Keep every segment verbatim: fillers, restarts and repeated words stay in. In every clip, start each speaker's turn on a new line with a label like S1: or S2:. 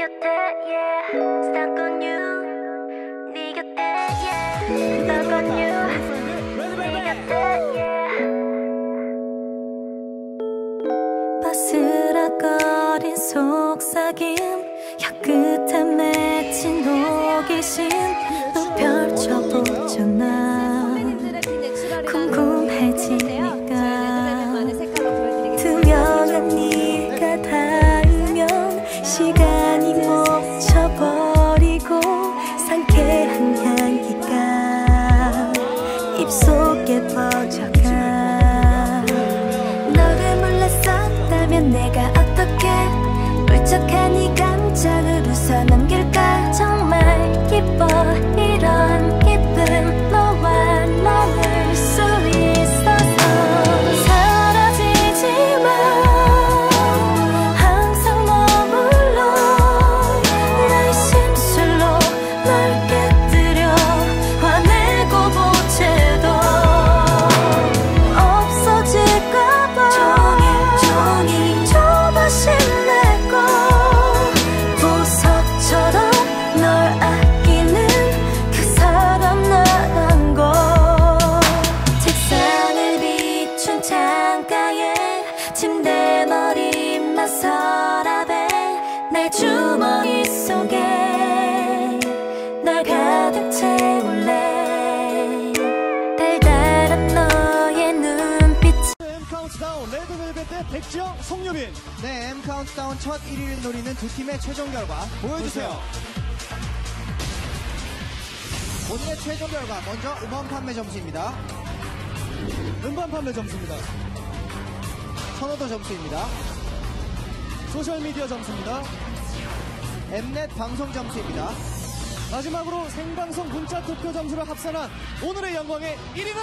S1: 곁에 yeah stuck on you 네 곁에 yeah stuck on you 네 곁에 yeah 바스락거린 속삭임 혀끝에 맺힌 호기심 또 펼쳐보잖아 궁금해지니까 투명한 네가 닿으면 시간이 멈춰버리고 상쾌한 향기가 입속에 퍼져가 너를 몰랐었다면 내가 어떻게 울적한 이 감정을 웃어 넘길까 정말 기뻐 이런 기쁨 너와 머물 수 있어서 사라지지 마 항상 머물러 내 심술로 널 깨뜨려 화내고 보채도 없어질까봐 종일 종일 조바심 내고 보석처럼 널 아끼는 그 사람 나란 걸 책상을 비춘 창가에 침대 머리만 서랍에 내 주머니 속에 널 가득 채울래 달달한 너의 눈빛
S2: M 카운트다운 레드벨벳의 백지영, 송유빈.
S3: 네, M 카운트다운 첫 일 위를 노리는 두 팀의 최종 결과 보여주세요. 오늘의 최종 결과 먼저 음원 판매 점수입니다.
S2: 음반 판매 점수입니다.
S3: 선호도 점수입니다.
S2: 소셜미디어 점수입니다.
S3: 엠넷 방송 점수입니다.
S2: 마지막으로 생방송 문자 투표 점수를 합산한 오늘의 영광의 일 위는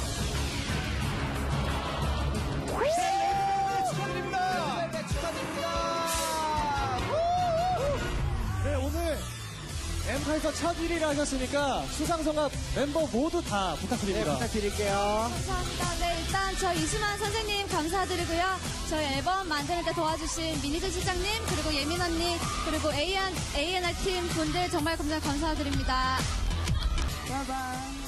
S2: 레드벨벳 축하드립니다.
S3: 레드벨벳 축하드립니다.
S2: 네, 오늘 엠카에서 첫 일 위를 하셨으니까 수상소감 멤버 모두 다
S3: 네,
S2: 부탁드립니다.
S3: 부탁드릴게요.
S4: 감사합니다. 네, 일단 저 이수만 선생님 감사드리고요. 저희 앨범 만드는 데 도와주신 미니즈 실장님, 그리고 예민 언니, 그리고 에이엔알 팀 분들 정말 감사드립니다.
S3: 바이바이.